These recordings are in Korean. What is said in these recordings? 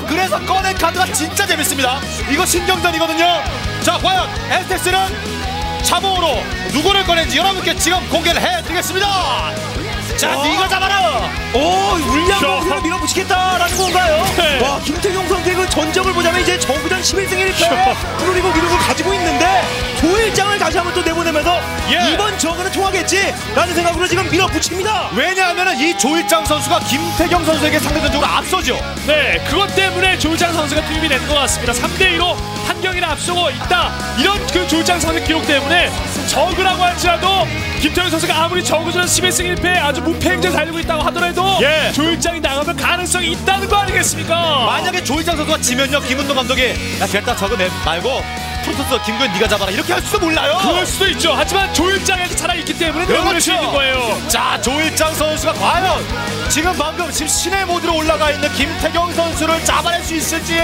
그래서 꺼낸 카드가 진짜 재밌습니다. 이거 신경전이거든요. 자, 과연 에스텍스는 자몽으로 누구를 꺼낸지 여러분께 지금 공개를 해드리겠습니다. 자, 네가 잡아라. 오, 울량으로 밀어붙이겠다라는 건가요? 네. 와, 김태경 선수의 그 전적을 보자면 이제 저구전 11승 1패 프로리그 기록을 가지고 있는데 조일장을 다시 한번 또 내보내면서 예. 이번 저그는 통하겠지라는 생각으로 지금 밀어붙입니다. 왜냐하면 이 조일장 선수가 김태경 선수에게 상대전적으로 앞서죠. 네, 그것 때문에 조일장 선수가 투입이 된 것 같습니다. 3대2로 한 경기를 앞서고 있다. 이런 그 조일장 선수 기록 때문에 저그라고 할지라도 김태경 선수가 아무리 저그전 11승 1패 아주 무패 행진을 달리고 있다고 하더라도 예. 조일장이 나가면 가능성이 있다는 거 아니겠습니까? 만약에 조일장 선수가 지면요, 김은동 감독이 야, 됐다, 저거 내 말고 프로토스 김구현 네가 잡아라 이렇게 할 수도 몰라요. 그럴 수도 있죠. 하지만 조일장에게 살아있기 때문에 그럴 수 있는 거예요. 자, 조일장 선수가 과연 지금 방금 지금 신의 모드로 올라가 있는 김태경 선수를 잡아낼 수 있을지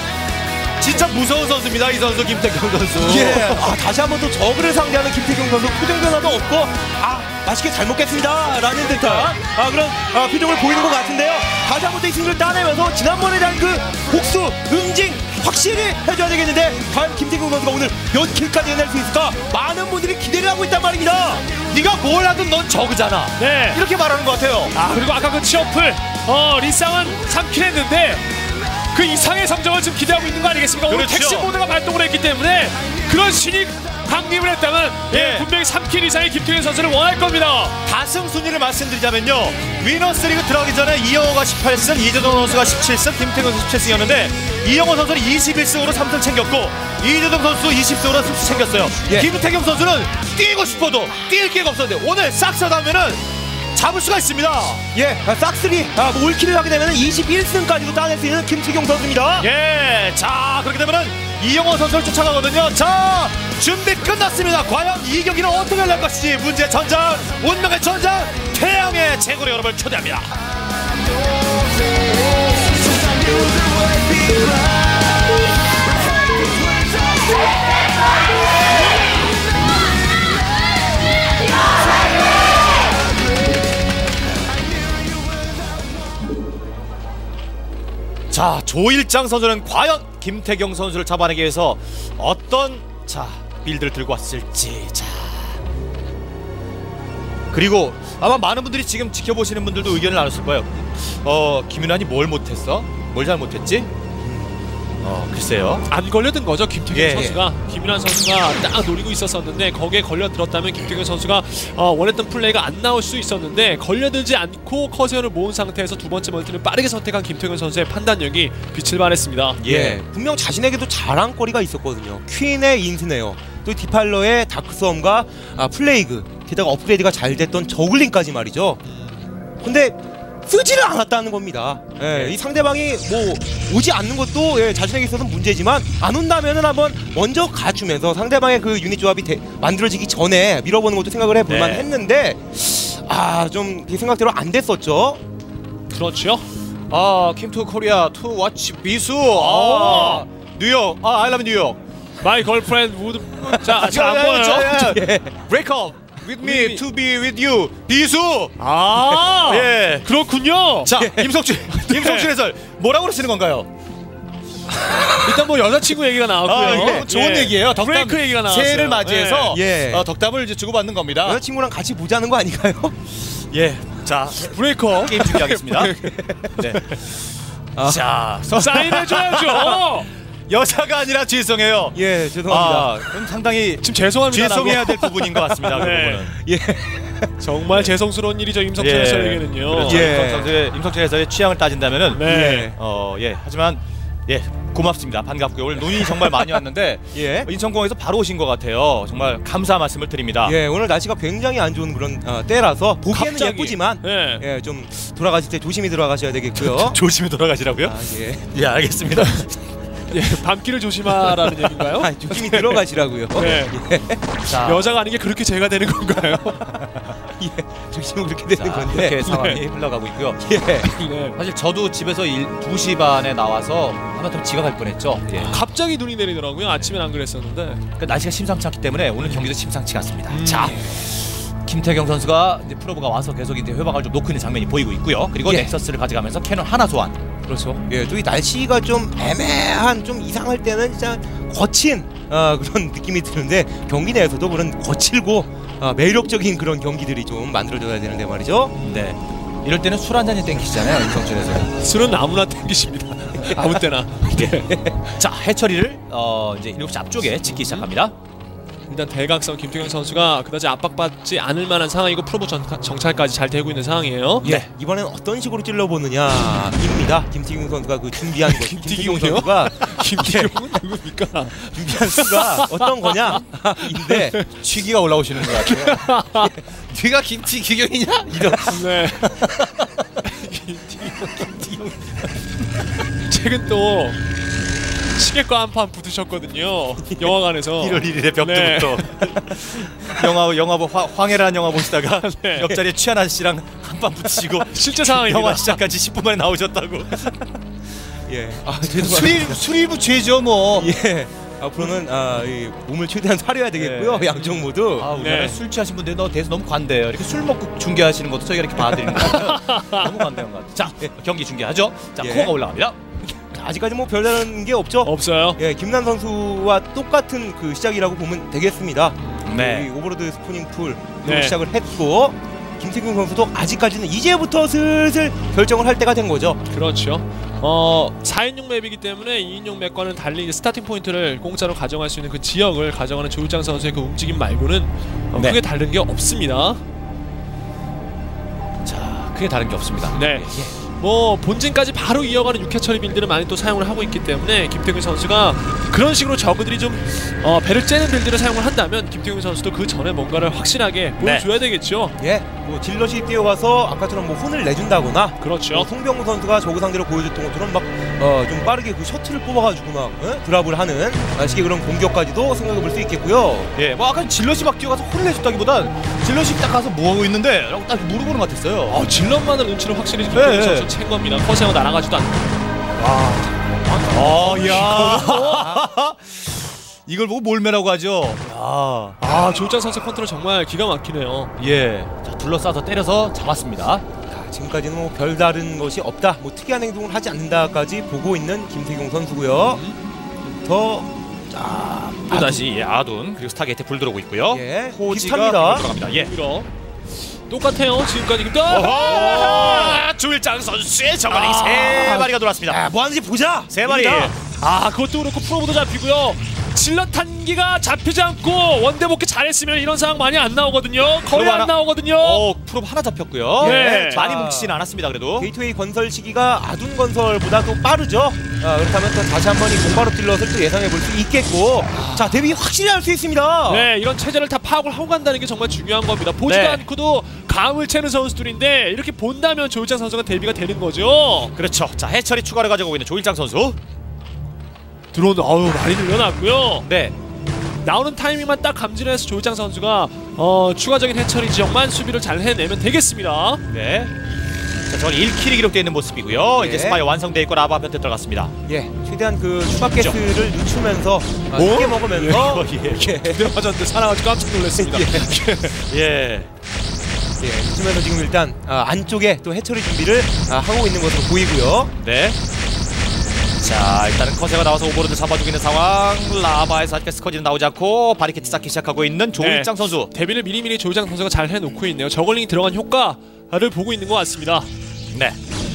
진짜 무서운 선수입니다. 이 선수 김태경 선수. 예, 다시 한번 또 저그를 상대하는 김태경 선수 표정 변화도 없고 맛있게 잘 먹겠습니다 라는 듯한 그런 표정을 보이는 것 같은데요. 다시 한번 또 이 승리를 따내면서 지난번에 대한 그 복수, 응징 확실히 해줘야 되겠는데 과연 김태경 선수가 오늘 몇 킬까지 해낼 수 있을까? 많은 분들이 기대를 하고 있단 말입니다. 네가 뭘 하든 넌 저그잖아. 네. 이렇게 말하는 것 같아요. 그리고 아까 그 치어풀 리쌍은 3킬 했는데 그 이상의 성적을 지금 기대하고 있는 거 아니겠습니까? 오늘 그렇죠. 택시 모드가 발동을 했기 때문에 그런 신이 강림을 했다면 예. 분명히 3킬 이상의 김태균 선수를 원할 겁니다. 다승 순위를 말씀드리자면요, 위너스리그 들어가기 전에 이영호가 18승, 이재동 선수가 17승, 김태균 선수 17승이었는데 이영호 선수는 21승으로 3승 챙겼고 이재동 선수 20승으로 3승 챙겼어요. 예. 김태경 선수는 뛰고 싶어도 뛸 기회가 없었는데 오늘 싹쓸이하면은 잡을 수가 있습니다. 예, 싹쓸이 올킬을 하게 되면 21승까지도 따낼 수 있는 김태경 선수입니다. 예, 자, 그렇게 되면은 이영호 선수를 쫓아가거든요. 자, 준비 끝났습니다. 과연 이 경기는 어떻게 할 것인지 문제 전장, 운명의 전장, 태양의 제구로 여러분을 초대합니다. 자, 조일장 선수는 과연 김태경 선수를 잡아내기 위해서 어떤 빌드를 들고 왔을지. 자, 그리고 아마 많은 분들이 지금 지켜보시는 분들도 의견을 나눴을 거예요. 김윤환이 뭘 못했어? 뭘 잘못했지? 글쎄요. 안 걸려든 거죠. 김태균 예, 선수가 김윤환 선수가 딱 노리고 있었었는데 거기에 걸려들었다면 김태균 선수가 원했던 플레이가 안 나올 수 있었는데 걸려들지 않고 커세어를 모은 상태에서 두 번째 멀티를 빠르게 선택한 김태균 선수의 판단력이 빛을 발했습니다. 예, 분명 자신에게도 자랑거리가 있었거든요. 퀸의 인스네어, 또 디팔러의 다크스웜과 플레이그, 게다가 업그레이드가 잘 됐던 저글링까지 말이죠. 근데 쓰지를 않았다는 겁니다. 예, 이 상대방이 뭐 오지 않는 것도 자신에게 있어서는 문제지만 안 온다면은 한번 먼저 가주면서 상대방의 그 유닛 조합이 만들어지기 전에 밀어보는 것도 생각을 해볼만 네. 했는데 좀 생각대로 안 됐었죠. 그렇죠. 킴투 코리아 투 워치 비수. 뉴욕. I love 뉴욕. My girlfriend would. 자, 잘 안 보여요. 예. Break up with me to be with you. 비수. 예. 그렇군요. 자, 임석준 해설 뭐라고 그러시는 건가요? 일단 뭐 여자친구 얘기가 나왔고요. 좋은 얘기예요. 덕담 브레이크 얘기가 나왔어요. 새해를 맞이해서 예. 덕담을 이제 주고받는 겁니다. 여자친구랑 같이 보자는 거 아닌가요? 예. 자, 브레이커 게임 준비하겠습니다. 네. 자, 사인해줘야죠. 여자가 아니라 죄송해요. 예, 죄송합니다. 그럼 상당히 지금 죄송합니다. 죄송해야 될 부분인 것 같습니다. 그 네. 부분은. 예. 정말 죄송스러운 일이죠. 임석준 해설에게는요. 그렇죠. 예. 임석준 해설의 취향을 따진다면은 네. 하지만 고맙습니다. 반갑고요. 오늘 눈이 정말 많이 왔는데 예. 인천공항에서 바로 오신 것 같아요. 정말 감사 말씀을 드립니다. 예, 오늘 날씨가 굉장히 안 좋은 그런 때라서 보기에는 갑자기. 예쁘지만 네. 좀 돌아가실 때 조심히 들어가셔야 되겠고요. 조심히 돌아가시라고요? 예. 예, 알겠습니다. 예, 밤길을 조심하라는 얘기인가요? 조심히 들어가시라고요. 네. 자, 여자가 아닌 게 그렇게 죄가 되는 건가요? 예, 조심히 그렇게 되는 건데. 이렇게 상황이 흘러가고 있고요. 예. 네. 사실 저도 집에서 2시 반에 나와서 하마터면 지각할 뻔했죠. 예. 갑자기 눈이 내리더라고요. 아침엔 안 그랬었는데. 그러니까 날씨가 심상치 않기 때문에 오늘 경기도 심상치가 않습니다. 자, 김태경 선수가 이제 프로브가 와서 계속 이제 회방을 좀 놓고 있는 장면이 보이고 있고요. 그리고 예. 넥서스를 가져가면서 캐논 하나 소환. 그렇죠. 예, 또 이 날씨가 좀 애매한 좀 이상할 때는 진짜 거친 그런 느낌이 드는데 경기 내에서도 그런 거칠고 매력적인 그런 경기들이 좀 만들어져야 되는데 말이죠. 네. 이럴 때는 술 한 잔이 땡기시잖아요, 임성준에서. 술은 아무나 땡기십니다. 아무 때나. 자, 해처리를 이제 7시 앞쪽에 짓기 시작합니다. 일단 대각선 김태경 선수가 그다지 압박받지 않을 만한 상황이고 프로브 정찰까지 잘 되고 있는 상황이에요. 예, 이번에는 어떤 식으로 찔러보느냐입니다. 김태경 선수가 그 준비한 거. 김태경 선수가 김태경은 누굽니까? 준비한 수가 어떤 거냐인데 취기가 올라오시는 것 같아요. 네가 김태경이냐? 이런. 네. 최근 또 시계과 한판 붙으셨거든요. 영화관에서. 1월 1일에 벽두부터. 영화 황해라는 영화 보시다가 네. 옆자리에 취한 아저씨랑 한판 붙이시고 실제 상황입니다. 영화 시작까지 10분 만에 나오셨다고. 예, 수리부 죄죠 뭐. 예. 앞으로는 이 몸을 최대한 사려야 되겠고요. 네. 양쪽 모두. 우리나라에 네. 술 취하신 분들 너 대해서 너무 관대해요. 이렇게 술 먹고 중계하시는 것도 저희가 이렇게 봐드리는 거예요. 너무 관대한 것 같아요. 자, 경기 중계하죠. 자, 예. 코어가 올라갑니다. 아직까지 뭐 별다른 게 없죠. 없어요. 예, 김난 선수와 똑같은 그 시작이라고 보면 되겠습니다. 네. 이 오버로드 스포닝 풀로 네. 시작을 했고 김태균 선수도 아직까지는 이제부터 슬슬 결정을 할 때가 된 거죠. 그렇죠. 4인용 맵이기 때문에 2인용 맵과는 달리 이제 스타팅 포인트를 공짜로 가져갈 수 있는 그 지역을 가져가는 조일장 선수의 그 움직임 말고는 네. 크게 다른 게 없습니다. 자, 크게 다른 게 없습니다. 네. 뭐 본진까지 바로 이어가는 6회 처리 빌드를 많이 또 사용을 하고 있기 때문에 김태균 선수가 그런 식으로 저그들이 좀 배를 째는 빌드를 사용을 한다면 김태균 선수도 그 전에 뭔가를 확실하게 보여줘야 되겠죠. 예, 뭐 질럿이 뛰어가서 아까처럼 뭐 혼을 내준다거나 그렇죠. 송병우 선수가 저그 상대로 보여줬던 것처럼 막 좀 빠르게 그 셔틀을 뽑아가지고 막 드랍을 하는 식의 그런 공격까지도 생각해볼 수 있겠고요. 예, 뭐 아까 질럿이 막 뛰어가서 혼을 내줬다기보단 질럿이 딱 가서 뭐 하고 있는데 라고 딱 물어보는 것 같았어요. 질럿만을 눈치를 확실히 김태균 네. 선수 챈 겁니다. 커세어 날아가지도 않고. 야. 이걸 보고 몰매라고 하죠. 야. 조일장 선수 컨트롤 정말 기가 막히네요. 예. 자, 둘러싸서 때려서 잡았습니다. 지금까지는 뭐 별다른 것이 없다, 뭐 특이한 행동을 하지 않는다까지 보고 있는 김태경 선수고요. 또 다시 아둔 그리고 스타게이트 불 들어오고 있고요. 예, 호지가 비슷합니다. 들어갑니다. 예. 오히려 똑같아요. 지금까지 조일장 선수의 저글링 세 마리가 돌았습니다. 뭐 하는지 보자. 세 마리. 그것도 그렇고 프로브도 잡히고요. 질럿 한기가 잡히지 않고 원대 복귀 잘했으면 이런 상황 많이 안 나오거든요. 거의 안 나오거든요. 프로 하나 잡혔고요. 네. 많이 자, 뭉치지는 않았습니다. 그래도. 게이트웨이 건설 시기가 아둔 건설보다 더 빠르죠. 그렇다면 또 다시 한번 이 공바로 딜럿을 또 예상해 볼 수 있겠고, 자 대비 확실히 할 수 있습니다. 네, 이런 체제를 다 파악을 하고 간다는 게 정말 중요한 겁니다. 보지도 네. 않고도 감을 채는 선수들인데 이렇게 본다면 조일장 선수가 대비가 되는 거죠. 그렇죠. 자, 해철이 추가를 가져가고 있는 조일장 선수. 드론 많이 늘려놨고요. 네. 나오는 타이밍만 딱 감지를 해서 조일장 선수가 추가적인 해처리 지역만 수비를 잘 해내면 되겠습니다. 네. 자, 저건 1킬이 기록되어 있는 모습이고요. 예. 이제 스파이 완성되어 있고 라바 변태 들어갔습니다. 예, 최대한 그 추가 가스를 늦추면서 쉽게 먹으면서 네, 맞았는데 살아가지고 깜짝 놀랐습니다. 예. 늦추면서 지금 일단 안쪽에 또 해처리 준비를 하고 있는 것으로 보이고요. 네. 자, 일단은 커세가 나와서 오버로드 잡아주고 있는 상황. 라바에서 아직 스커지는 나오지 않고 바리케트 쌓기 시작하고 있는 조일장 선수. 대비를 미리미리 조일장 선수가 잘 해놓고 있네요. 저글링이 들어간 효과를 보고 있는 것 같습니다. 네.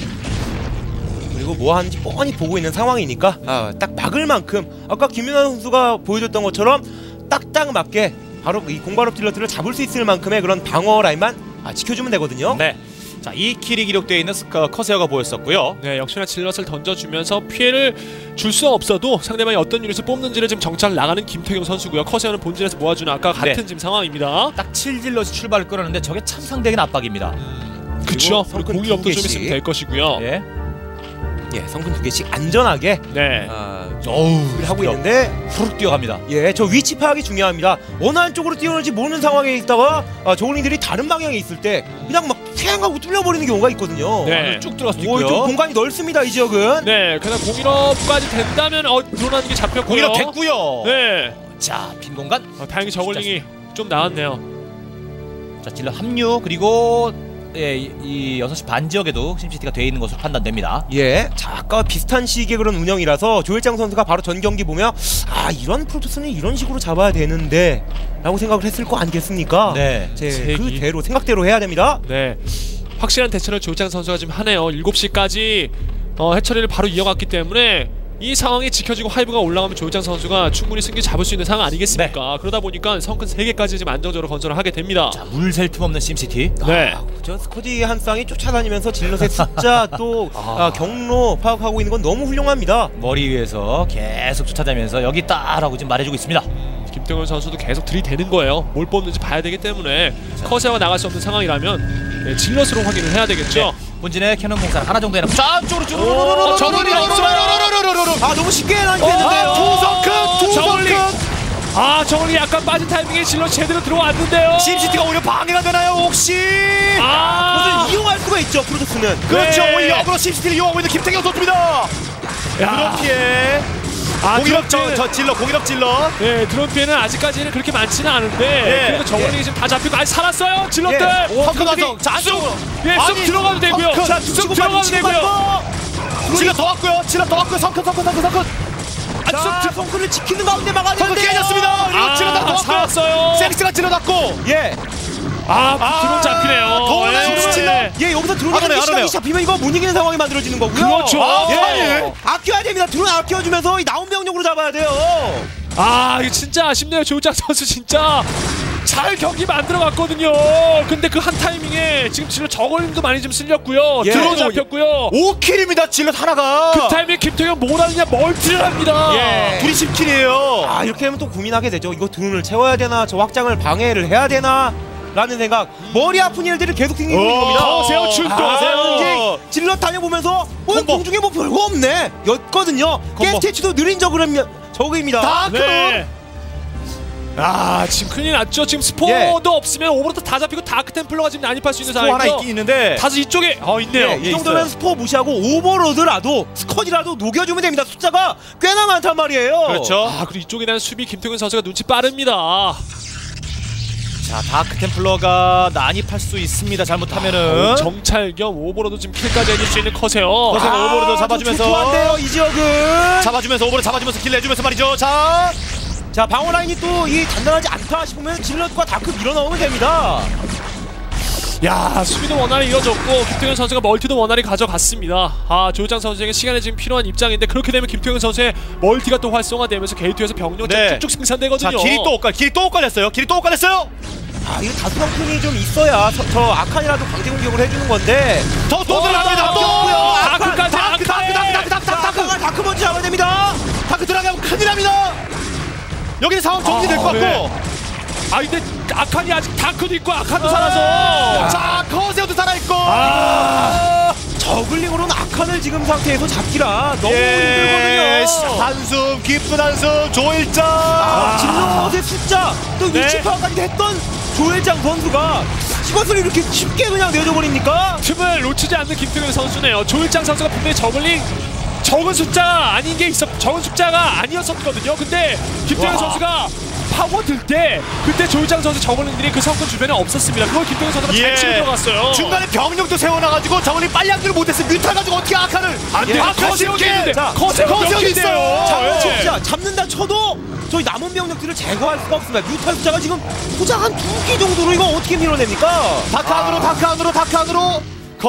그리고 뭐 하는지 뻔히 보고 있는 상황이니까 딱 막을 만큼 아까 김윤환 선수가 보여줬던 것처럼 딱딱 맞게 바로 이 공발업 딜러들을 잡을 수 있을 만큼의 그런 방어 라인만 지켜주면 되거든요. 네. 자, 2킬이 기록되어 있는 커세어가 보였었고요. 네, 역시나 질럿을 던져주면서 피해를 줄 수 없어도 상대방이 어떤 유닛을 뽑는지를 지금 정찰 나가는 김태경 선수고요. 커세어는 본진에서 모아주는 아까 같은 네. 지금 상황입니다. 딱 7질럿이 출발을 끌었는데 저게 참 상대적인 압박입니다. 그쵸. 성큰 공이업도 좀 2개씩. 있으면 될 것이고요. 예. 예, 성분 2개씩 안전하게 네. 준비를 하고 있는데 후룩 뛰어갑니다. 예, 저 위치 파악이 중요합니다. 어느 한쪽으로 뛰어오는지 모르는 상황에 있다가 저글링들이 다른 방향에 있을 때 그냥 막 팽하고 뚫려버리는 경우가 있거든요. 네. 쭉 들어갈 수 오, 있고요. 좀 공간이 넓습니다, 이 지역은. 네, 그냥 공일업까지 된다면 드러나는 게 잡혔고요. 공이력 됐고요. 네. 자, 빈 공간. 다행히 저글링이 좀 나왔네요. 자, 질러 합류 그리고 이 6시 반 지역에도 심시티가 돼 있는 것으로 판단됩니다. 예, 자 아까 비슷한 시기의 그런 운영이라서 조일장 선수가 바로 전 경기 보면 아 이런 프로토스는 이런 식으로 잡아야 되는데 라고 생각을 했을 거 아니겠습니까? 네. 그대로 생각대로 해야 됩니다. 네, 확실한 대처를 조일장 선수가 지금 하네요. 7시까지 해처리를 바로 이어갔기 때문에 이 상황이 지켜지고 하이브가 올라가면 조일장 선수가 충분히 승기 잡을 수 있는 상황 아니겠습니까? 그러다 보니까 성큰 3개까지 지금 안정적으로 건설을 하게 됩니다. 자, 물 셀 틈 없는 심시티. 네. 저 스쿼지 한 쌍이 쫓아다니면서 질럿의 숫자 또 경로 파악하고 있는 건 너무 훌륭합니다. 머리 위에서 계속 쫓아다니면서 여기 있다라고 지금 말해주고 있습니다. 김태균 선수도 계속 들이대는 거예요. 뭘 뽑는지 봐야 되기 때문에 커세어가 나갈 수 없는 상황이라면 네, 질럿으로 확인을 해야 되겠죠. 본진의 캐논 공사를 하나 정도 해놓고 쫙쪽으로 저글링이 없어요. 아 너무 쉽게 난했는데요. 저글링. 저글링 약간 빠진 타이밍에 질럿 제대로 들어왔는데요. 심시티가 오히려 방해가 되나요 혹시? 그것을 이용할 수가 있죠 프로토스는. 그렇죠. 네. 오히려 역으로 심시티를 이용하고 있는 김태경 선수입니다. 드론 피해. 공일업 저 질러 공일업 질러. 네, 드론 피해는 아직까지는 그렇게 많지는 않은데 예. 그래도 저글링이 지금 다 잡히고 아직 살았어요 질럿들. 펑크 가서 자 안쪽으로. 예, 쑥 들어가도 되고요. 자, 쑥 들어가도 되고요. 질러 더 왔고요. 질러 더 왔고요. 성큰. 자 성큰을 지키는 가운데 막아야 성큰 되는데요. 깨졌습니다. 그리고 질러 더 왔고요. 살았어요. 섹스가 질러 닫고. 예. 드론 잡히네요. 더 오나요, 예. 질러? 예 여기서 드론이 알아요. 시간이 잡히면 이거 못 이기는 상황이 만들어지는 거고요. 그렇죠. 예. 아껴야 됩니다. 드론 아껴주면서 이 나온 병력으로 잡아야 돼요. 이거 진짜 아쉽네요. 조일장 선수 진짜 잘 경기 만들어갔거든요. 근데 그 한 타이밍에 지금 질럿 저글링도 많이 좀 쓸렸고요. 예. 드론 잡혔고요. 5킬입니다. 질럿 하나가. 그 타이밍에 김태경 뭘 하느냐 멀티를 합니다. 예. 둘이 10킬이에요. 이렇게 하면 또 고민하게 되죠. 이거 드론을 채워야 되나, 저 확장을 방해를 해야 되나 라는 생각. 머리 아픈 일들을 계속 생기고 있는 겁니다. 더세요 출동. 질럿 다녀보면서 콤보. 공중에 뭐 별거 없네 였거든요. 게스트치도 느린 저그입니다. 네. 지금 큰일 났죠. 지금 스포도 없으면 오버로드 다 잡히고 다크템플러가 지금 난입할 수 있는 또 하나 상황이죠. 있긴 있는데. 다시 이쪽에 있네요. 이 정도면 스포 무시하고 오버로드라도 스쿼지라도 녹여주면 됩니다. 숫자가 꽤나 많단 말이에요. 그렇죠. 그리고 이쪽에 대한 수비 김태균 선수가 눈치 빠릅니다. 자, 다크 템플러가 난입할 수 있습니다. 잘못하면은. 정찰 겸 오버로드 지금 킬까지 해줄 수 있는 커세요. 커세요. 오버로드 잡아주면서. 좀 좋아한데요 이 지역은. 잡아주면서 오버를 잡아주면서 킬 내주면서 말이죠. 자 방어 라인이 또 이 단단하지 않다 싶으면 질럿과 다크 밀어넣으면 됩니다. 수비도 원활히 이어졌고 김태균 선수가 멀티도 원활히 가져갔습니다. 조일장 선수에게 시간이 지금 필요한 입장인데 그렇게 되면 김태균 선수의 멀티가 또 활성화되면서 게이트에서 병력 쭉쭉 생산되거든요. 자, 길이 또 엇갈렸어요. 이거 다수성품이 좀 있어야 저 아칸이라도 강제 공격을 해주는 건데. 더 들어갑니다. 다크가 다크 먼저 잡아야 됩니다. 다크 들어가면 큰일 납니다. 여기 상황 정리될 것 같고. 네. 근데 아칸이 아직 다크도 있고 아칸도 살아서. 자, 커세어도 살아있고. 저글링으로는 아칸을 지금 상태에서 잡기라 너무 힘들거든요. 한숨, 깊은 한숨, 조일장. 질럿의 숫자 또 위치 파악까지 했던 조일장 선수가 이것을 이렇게 쉽게 그냥 내줘버립니까? 틈을 놓치지 않는 김태균 선수네요. 조일장 선수가 분명히 저글링 적은 숫자 아닌 게 적은 숫자가 아니었었거든요. 근데 김태균 선수가 파고들 때 그때 조일장 선수 저글링들이 그 성권 주변에 없었습니다. 그걸 김태균 선수가 잘 치고 들어갔어요. 중간에 병력도 세워놔가지고 저글링 빨리 합류를 못했어요. 뮤탈 가지고 어떻게 아칸을. 커세어가 있는데 커세어가 있어요. 진짜 잡는다 쳐도 저희 남은 병력들을 제거할 수가 없습니다. 뮤탈 숫자가 지금 포장 한 2기 정도로 이거 어떻게 밀어냅니까? 다크 안으로.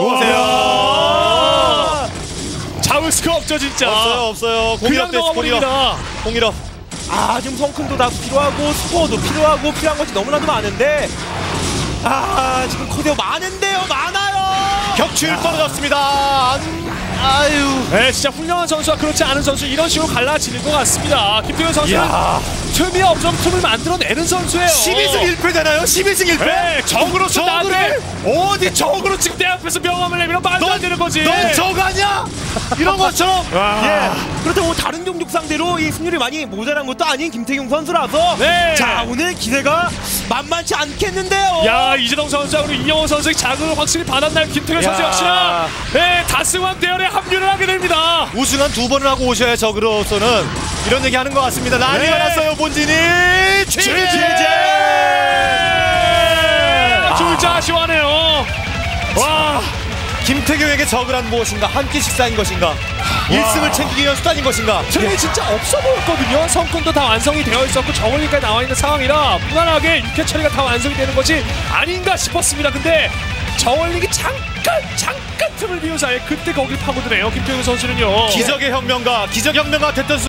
커세어. 잡을 수가 없죠 진짜. 없어요. 그냥 넘어버립니다. 공일업. 지금 성큰도 다 필요하고 스포도 필요하고 필요한 것이 너무나도 많은데 지금 커세어 많아요. 격추율 떨어졌습니다. 네, 진짜 훌륭한 선수와 그렇지 않은 선수 이런 식으로 갈라지는 것 같습니다. 김태균 선수는 틈이 없으면 틈을 만들어내는 선수예요. 12승 1패 되나요? 12승 1패? 네, 적으로 나한테 어디 적으로 지금 내 앞에서 명함을 내밀어 말도 안 되는 거지. 넌 적 아니야? 이런 것처럼. 그렇다고 다른 종족 상대로 이 승률이 많이 모자란 것도 아닌 김태경 선수라서 자 오늘 기세가 만만치 않겠는데요. 이재동 선수하고 이영호 선수의 자극을 확실히 받았나요? 김태균 선수 역시나 다승왕 대열에 합류를 하게 됩니다. 우승한 2번을 하고 오셔야 적으로서는 이런 얘기 하는 것 같습니다. 난리가 났어요 본진이. 취재. 조일장 아쉬워하네요. 와. 김태경에게 적으란 무엇인가? 한 끼 식사인 것인가? 1승을 챙기기 위한 수단인 것인가? 트랙이 진짜 없어 보였거든요. 성kun도 다 완성이 되어 있었고 저울링까지 나와 있는 상황이라 무난하게 6회 처리가 다 완성이 되는 것이 아닌가 싶었습니다. 근데 저울링이 잠깐 틈을 비운 사이에 그때 거길 파고드네요. 김태경 선수는요. 기적의 혁명가 됐던